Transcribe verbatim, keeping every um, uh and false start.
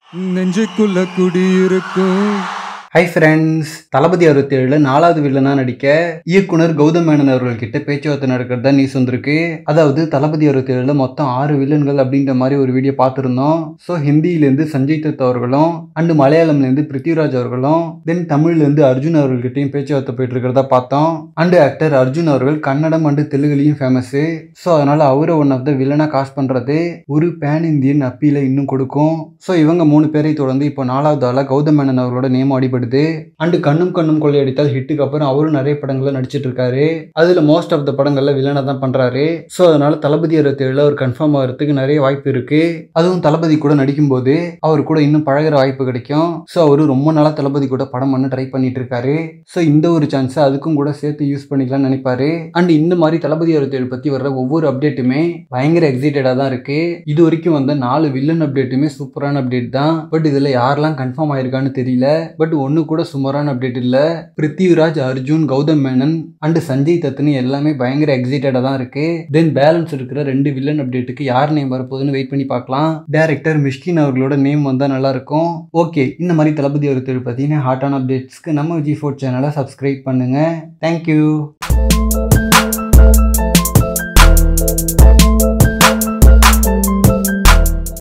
நெஞ்சுக்குள்ள குடியிருக்கும். Hi friends, தளபதி அறுபத்தி ஏழுல நாலாவது வில்லனா நடிக்க இயக்குனர் கௌதம் மேனன் அவர்கள் கிட்ட பேச்சுவார்த்தை நடக்கிறதா நியூஸ் வந்திருக்கு. அதாவது தளபதி அறுபத்தி ஏழுல மொத்தம் ஆறு வில்லன்கள் அப்படின்ற மாதிரி ஒரு வீடியோ பார்த்துருந்தோம். ஸோ ஹிந்தியிலேருந்து சஞ்சய் தத் அவர்களும் அண்டு மலையாளம்லேருந்து பிருத்திவிராஜ் அவர்களும் தென் தமிழ்லேருந்து அர்ஜுன் அவர்கள்கிட்டையும் பேச்சுவார்த்தை போயிட்டு இருக்கிறதா பார்த்தோம். அண்டு ஆக்டர் அர்ஜுன் அவர்கள் கன்னடம் அண்டு தெலுங்குலையும் ஃபேமஸு. ஸோ அதனால அவரை ஒன் ஆஃப் த வில்லனா காஸ்ட் பண்ணுறது ஒரு பேன் இந்தியன் அப்பீல இன்னும் கொடுக்கும். ஸோ இவங்க மூணு பேரை தொடர்ந்து இப்போ நாலாவது ஆளாக கௌதம் மேனன் அவர்களோட நேம் அடிபடுது. அண்டு கண்ணும் கண்ணும் கொள்ளையடித்தால் ஹிட்டுக்கு அப்புறம் அவரும் நிறைய படங்கள்ல நடிச்சிட்டு இருக்காரு. அதுல மோஸ்ட் ஆஃப் த படங்கள்ல வில்லனா தான் பண்றாரு. ஸோ அதனால தளபதி அறுபத்தி ஏழுல அவர் கன்ஃபார்ம் ஆகிறதுக்கு நிறைய வாய்ப்பு இருக்கு. அதுவும் தளபதி கூட நடிக்கும் போது அவர் கூட இன்னும் பழகிற வாய்ப்பு கிடைக்கும். ஸோ அவரு ரொம்ப நாளா தளபதி கூட படம் பண்ண ட்ரை பண்ணிட்டு இருக்காரு. ஸோ இந்த ஒரு சான்ஸை அதுக்கும் கூட சேர்த்து யூஸ் பண்ணிக்கலாம்னு நினைப்பாரு. அண்ட் இந்த மாதிரி தளபதி அறுபத்தி ஏழு பத்தி வர்ற ஒவ்வொரு அப்டேட்டுமே பயங்கர எக்ஸைட்டடா தான் இருக்கு. இது வரைக்கும் வந்த நாலு வில்லன் அப்டேட்டுமே சூப்பரான அப்டேட் தான். பட் இதுல யாரெல்லாம் கன்ஃபார்ம் ஆயிருக்கான்னு தெரியல. பட் ஒன்னு கூட சுமாரான அப்டேட் இல்ல. பிருத்திவிராஜ், அர்ஜுன், கௌதம் மேனன் அண்ட் சஞ்சய் தத்னி எல்லாமே பயங்கர எக்ஸைட்டடா தான் இருக்கு. தென் பேலன்ஸ் இருக்கிற ரெண்டு வில்லன் அப்டேட்டுக்கு யார் நேம் வரப்போகுதுன்னு வெயிட் பண்ணி பார்க்கலாம். டைரக்டர் மிஷ்கின் அவர்களோட நேம் வந்தா நல்லா இருக்கும். ஓகே, இந்த மாதிரி தளபதி அறுபத்தி ஏழு பத்தின ஹாட்டான அப்டேட்ஸ்க்கு நம்ம விஜய் ஃபோர்ட் சேனலை சப்ஸ்கிரைப் பண்ணுங்க. தேங்க்யூ.